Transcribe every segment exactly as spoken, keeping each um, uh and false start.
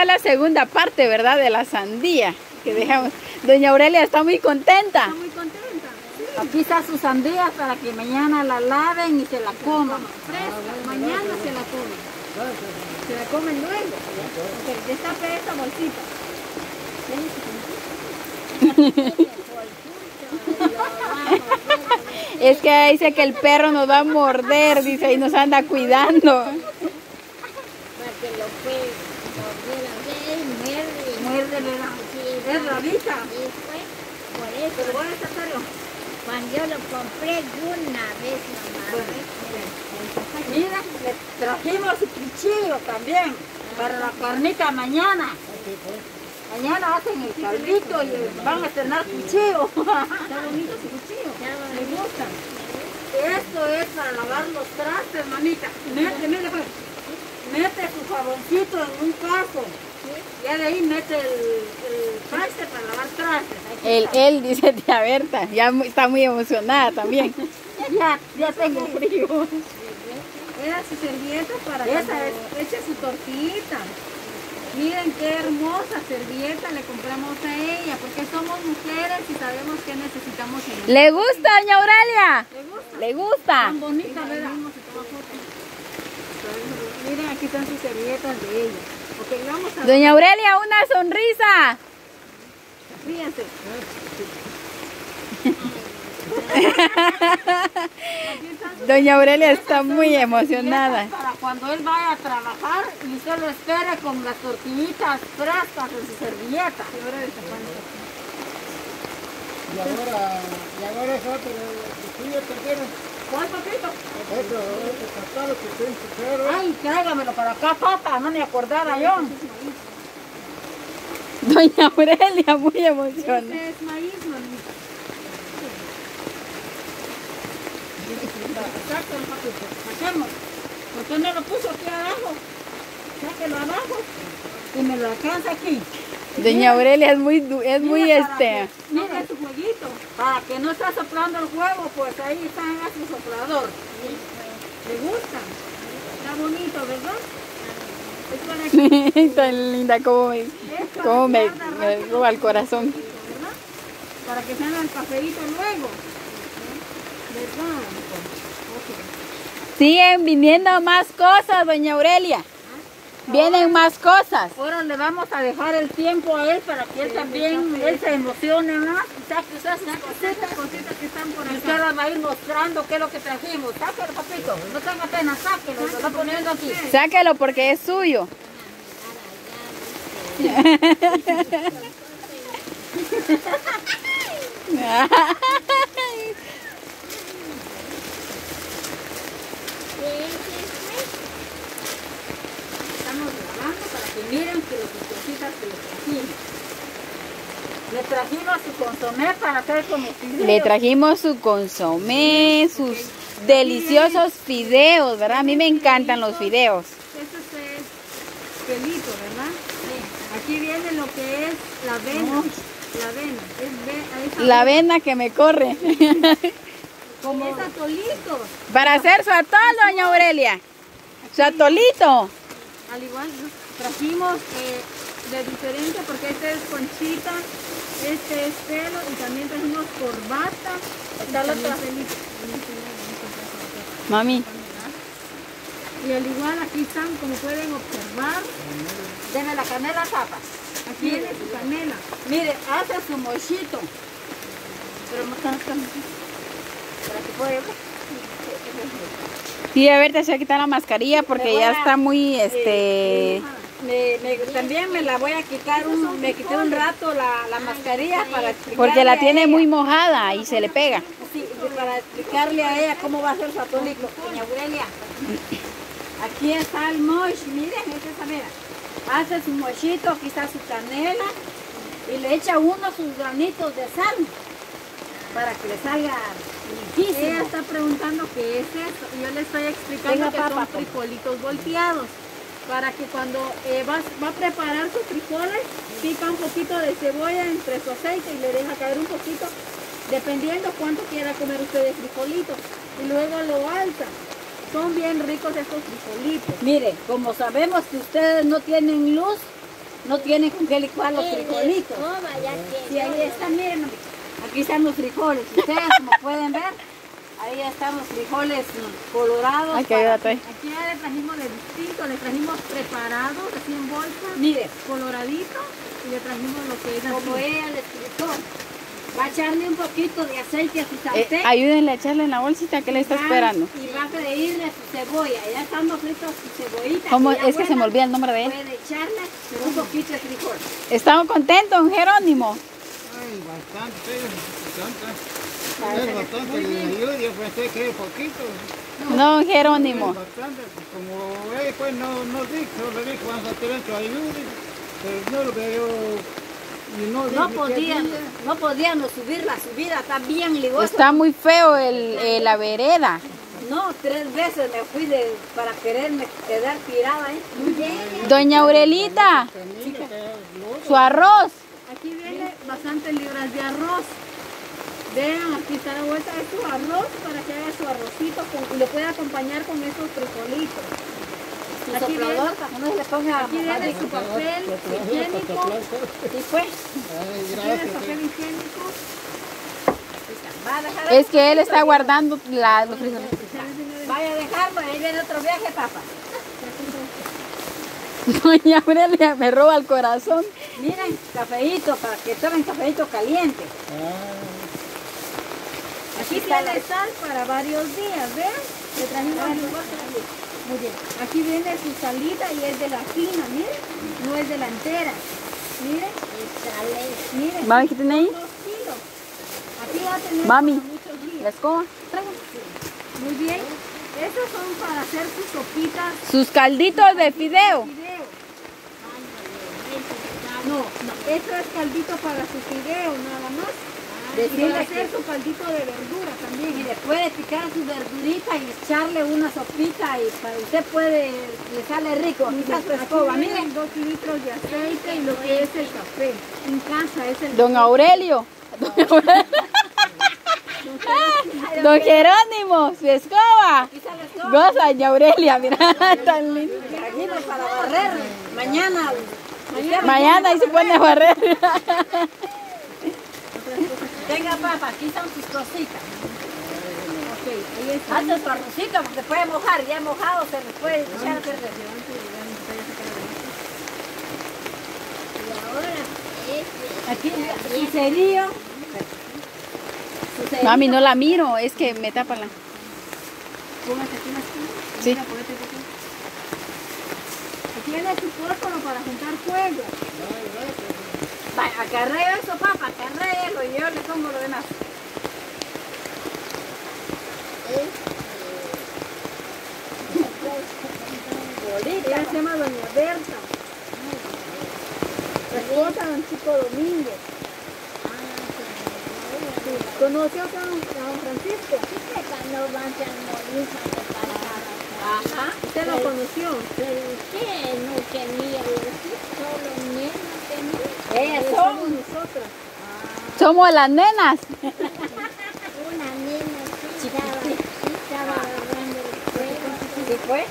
La segunda parte, ¿verdad? De la sandía que dejamos. Doña Aurelia está muy contenta. Está muy contenta. Sí. Aquí está su sandía para que mañana la laven y se la coman. Fresca, mañana se la comen. Se la comen luego. Okay, destape esta bolsita. Es que dice que el perro nos va a morder, dice, y nos anda cuidando. Para que lo pueda morder a ver, muerde. Muerde, ¿verdad? Es rabita. Y fue por eso. Pero voy a sacarlo. Cuando yo lo compré una vez nomás. Mira, le trajimos su cuchillo también para la carnita mañana. Mañana hacen el caldito y van a estrenar cuchillo. Está bonito su cuchillo. Me gusta. Esto es para lavar los trastes, mamita. Mete, mete, pues. Mete su jaboncito en un caso. Ya de ahí mete el, el traste para lavar trastes. Él, él, dice tía Berta, ya mu- está muy emocionada también. Ya, ya tengo frío. Era su servilleta para Esa cuando eche su tortillita. Miren qué hermosa servilleta le compramos a ella, porque somos mujeres y sabemos que necesitamos en el... ¿Le gusta, doña Aurelia? ¿Le gusta? ¿Le gusta? Tan bonita, ¿verdad? Miren, aquí están sus servilletas de ella. Ok, vamos a... Doña Aurelia, una sonrisa. Fíjense. Doña Aurelia está muy emocionada. Para cuando él vaya a trabajar y usted lo espere con las tortillitas frescas en su servilleta. Y ahora, y ahora es otro, el tuyo tercero. ¿Cuál, papito? Otro, otro cascado que tiene su perro. Ay, tráigamelo para acá, papá, no me acordara yo. Doña Aurelia, muy emocionada. Este es maíz, mamita. Sáquelo, papito, saquemos. ¿Por qué no lo puso aquí abajo? Sáquelo abajo y me lo alcanza aquí. Doña Aurelia es muy, du- es muy Mira, para este. que- Mira su jueguito. Para que no esté soplando el huevo, pues ahí está en su soplador. ¿Le gusta? Está bonito, ¿verdad? Es para que Tan linda como me, como me, me roba el corazón. ¿Verdad? Para que se haga el cafeíto luego. ¿Verdad? Siguen viniendo más cosas, doña Aurelia. Vienen más cosas. ahora le vamos a dejar el tiempo a él para que él también él se emocione más. Y saque esas cositas, Cositas que están por y usted acá. las va a ir mostrando qué es lo que trajimos. Sáquelo, papito. No tenga pena, sáquelo. Lo está poniendo aquí. Sáquelo porque es suyo. Estamos grabando para que miren que las cositas que le trajimos. Le trajimos su consomé para hacer como fideos. Le trajimos su consomé, sus deliciosos fideos, ¿verdad? A mí me encantan los fideos. Este es pelito, ¿verdad? Sí. Aquí viene lo que es la avena. La avena. Es ve- esa La avena que me corre. Como es atolito. Para hacer su atol, doña Aurelia. Su atolito. Al igual trajimos eh, de diferente porque este es conchita, este es pelo y también trajimos corbata. Está la otra. pelito. Mami. Y al igual aquí están, como pueden observar, Deme la canela, papa. aquí viene su canela. Mire, hace su mochito. Pero no tan tan- para que pueda ver. Sí, a ver, te voy a quitar la mascarilla porque ya está muy, este... Me, me- también me la voy a quitar, un, me quité un rato la, la mascarilla para explicarle Porque la a tiene ella. muy mojada y se le pega. Sí, para explicarle a ella cómo va a ser su atolito. Doña Aurelia, aquí está el mosh, miren, esta es esa, mira. Hace su mochito, aquí está su canela y le echa uno sus granitos de sal para que le salga Ella riquísimo. está preguntando qué es esto y yo le estoy explicando Venga, que papá, son pues. frijolitos volteados. Para que cuando eh, va, va a preparar sus frijoles, pica un poquito de cebolla entre su aceite y le deja caer un poquito, dependiendo cuánto quiera comer usted de frijolitos. Y luego lo alza. Son bien ricos estos frijolitos. Mire, como sabemos que ustedes no tienen luz, no tienen con qué licuar los El frijolitos. escoba ya Sí, tiene. ahí están, miren, aquí están los frijoles. Ustedes, como pueden ver, ahí están los frijoles mm, colorados. Ay, qué para- ayuda trae. Aquí ya le trajimos de distinto, le trajimos preparados, así en bolsa, Mire, coloradito, y le trajimos lo que es como así. ella le explicó, va a echarle un poquito de aceite a su Eh, sartén. ayúdenle a echarle en la bolsita que le está y va- esperando. Y va a freírle su cebolla. Ya estando frito su cebollita. ¿Cómo? y ya Es que se me buena, olvida el nombre de él. Puede echarle un poquito de frijol. ¿Estamos contentos, don Jerónimo? Ay, bastante, bastante. Es bastante, yo, yo pensé que era poquito. Don Jerónimo. Es bastante, como él pues no, no dijo, le dijo, vamos a tener tu ayuda, pero no lo veo. Y no, No dije, podían, ¿qué día? no podían subir la subida, está bien ligoso. Está muy feo el, eh, la vereda. No, tres veces me fui de, para quererme quedar tirada ahí. Doña Aurelita, su arroz. Aquí viene bastantes libras de arroz. Vean, aquí está la vuelta de su arroz para que haga su arrocito con- y lo puede acompañar con esos frijolitos. Su Aquí soplador, para que no se le ponga Aquí viene su papel higiénico. Y pues, Ay, Tiene gracias. papel higiénico. va a dejar Es que él está guardando la, los frijoles. Vaya a dejarlo, ahí viene otro viaje, papá. Doña Aurelia me roba el corazón. Miren, cafeíto, para que tomen cafeíto caliente. Aquí tiene sal para varios días, ¿ven? Le trajimos Muy bien. Aquí viene su salita y es de la fina, miren. No es de la entera. Miren, miren. Mami, ¿qué tiene ahí? Dos kilos. Aquí va a tener Mami. para muchos días. La escoba. Tráigala. Muy bien. Estos son para hacer sus sopitas Sus calditos de fideo. de fideo. No, no, esto es caldito para su fideo, nada más. Y Decirle para hacer que su caldito de verdura también. y le puede picar su verdurita y echarle una sopita y para usted puede, le sale rico. Aquí está su escoba, Aquí miren. vienen dos litros de aceite y lo que es el café. En casa es el Don Aurelio. Don Jerónimo, su escoba. Aquí está la escoba. Goza, doña Aurelia, mira, tan lindo. Trajimos para barrer. Mañana. usted Mañana ahí se pone a barrer. Tenga papa, aquí están sus cositas. Ok, ahí está. Hace su arrocito porque puede mojar, ya mojado se le puede echar a perder. Y ahora este. Aquí su cerillo. Su cerillo. Mami, no la miro, es que me tapa la... Póngase aquí en la esquina. Sí. Mira, póngase aquí. Aquí viene su fósforo para juntar fuego. Vaya, acarreo eso, papá, acarreo y yo le pongo lo demás. Ella se llama Doña Berta. La esposa de don Chico Domingo. Sí. ¿Conoció a San a don Francisco? Cuando van a morir para Ajá. ¿Usted lo conoció? Pero usted no tenía hijos, solo nena tenía. Ellas Somos son. nosotras. Somos las nenas. Una nena sí estaba, sí estaba agarrando el fuego. ¿Sí fue?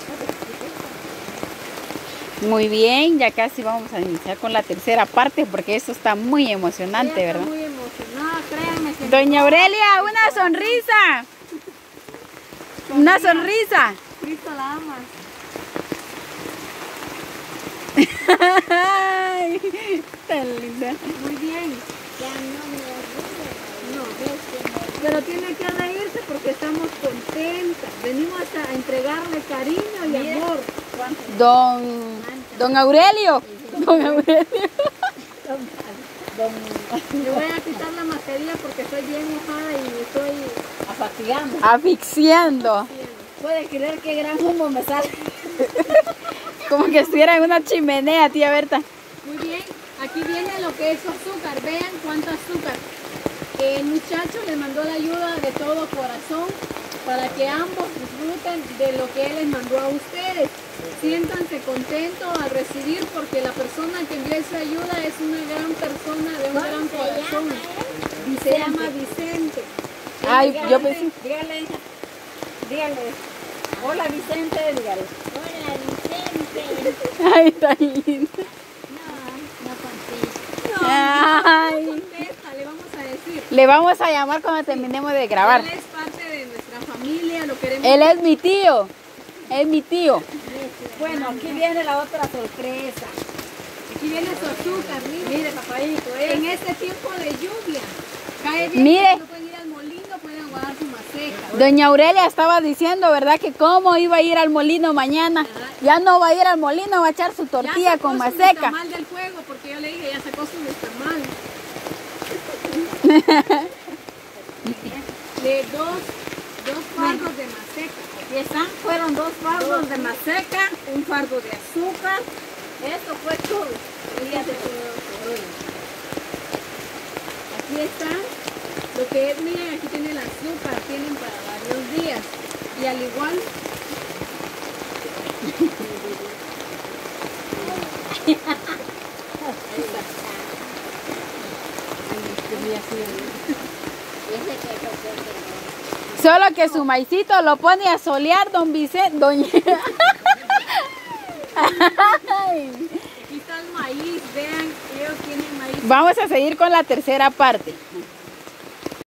Muy bien, ya casi vamos a iniciar con la tercera parte porque esto está muy emocionante, Ella está ¿verdad? muy emocionada, créanme que Doña Aurelia, una sonrisa. Una sonrisa. Cristo la ama. Ay, tan linda. Muy bien. Ya no me río. No, Ves que me pero tiene que reírse porque estamos contentas. Venimos a entregarle cariño y amor. Don, don Aurelio. Don Aurelio. Le voy a quitar la mascarilla porque estoy bien mojada y estoy... Afatigando. Asfixiando. Puede creer que gran humo me sale. Como que estuviera en una chimenea, tía Berta. Muy bien, aquí viene lo que es su azúcar. Vean cuánto azúcar. El muchacho le mandó la ayuda de todo corazón para que ambos disfruten de lo que él les mandó a ustedes. Siéntanse contentos al recibir porque la persona que envió esa ayuda es una gran persona de un gran se corazón. llama él. Y se llama Vicente. Ay, Dígale, yo pensé. Dígale, dígale. Hola Vicente, dígale. Hola Vicente. Ay, tan linda. No, Le vamos a llamar cuando terminemos de grabar. Él es parte de nuestra familia, lo queremos. Él es mi tío. Es mi tío. Bueno, aquí viene la otra sorpresa. Aquí viene su azúcar, mire. Mire, papadito, ¿eh? En este tiempo de lluvia, cae bien. Mire. No pueden ir al molino, pueden guardar su maseca. Doña Aurelia estaba diciendo, ¿verdad? Que cómo iba a ir al molino mañana. Ya no va a ir al molino, va a echar su tortilla con Ya sacó su maseca. nixtamal del fuego, porque yo le dije, ya sacó su nixtamal. De dos, dos fardos de maseca. Aquí están, fueron dos fardos de maseca, un fardo de azúcar. Esto fue todo. Fíjate. Aquí está lo que es, miren, aquí tiene el azúcar, tienen para varios días. Y al igual, Solo que su maicito lo pone a solear, don Vicente. Doña... aquí está el maíz, vean, ellos tienen maíz. Vamos a seguir con la tercera parte.